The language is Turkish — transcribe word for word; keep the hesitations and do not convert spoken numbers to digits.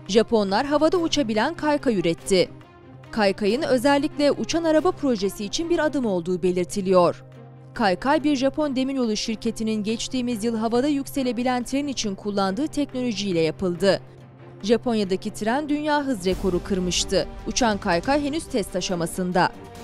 Japonlar havada uçabilen kaykay üretti. Kaykayın özellikle uçan araba projesi için bir adım olduğu belirtiliyor. Kaykay, bir Japon demiryolu şirketinin geçtiğimiz yıl havada yükselebilen tren için kullandığı teknolojiyle yapıldı. Japonya'daki tren dünya hız rekoru kırmıştı. Uçan kaykay henüz test aşamasında.